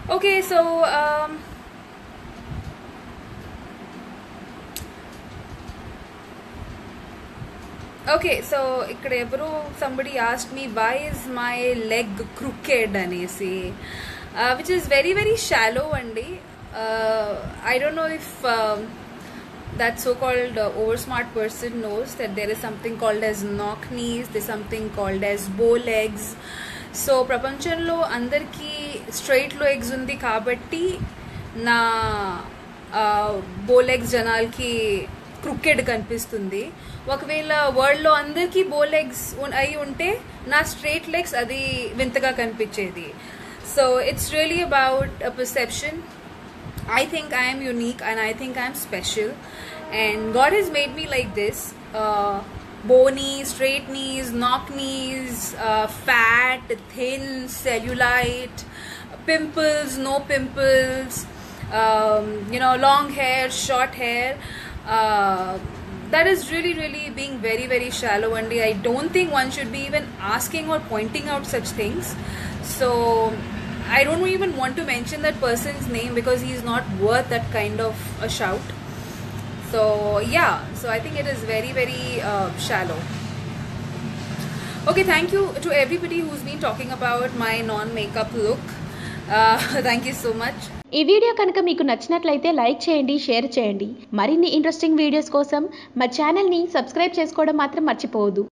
Okay, so somebody asked me why is my leg crooked anesi, which is very very shallow one day. I don't know if that so-called over smart person knows that there is something called as knock knees, there's something called as bow legs. So ప్రపంచంలో అందరికీ straight legs ఉంది కాబట్టి నా బో legs జనాలకి cricket కనిపిస్తుంది. ఒకవేళ వరల్డ్లో అందరికీ బో లెగ్స్ అయి ఉంటే నా స్ట్రైట్ లెగ్స్ అది వింతగా కనిపించేది. So it's really about a perception. I think I am unique and I think I am special, and God has made me like this. Bony, straight knees, knock knees, fat, thin, cellulite, pimples, no pimples, long hair, short hair. That is really really being very very shallow one day. I don't think one should be even asking or pointing out such things. So I don't even want to mention that person's name because he is not worth that kind of a shout. So yeah, so I think it is very very shallow. Okay, thank you to everybody who's been talking about my non-makeup look. Thank you so much. ఈ video కనుక మీకు నచ్చినట్లయితే like చేయండి, share చేయండి. మరిన్ని interesting videos కోసం మా ఛానల్ని సబ్స్క్రైబ్ చేసుకోవడం మాత్రం మర్చిపోవద్దు.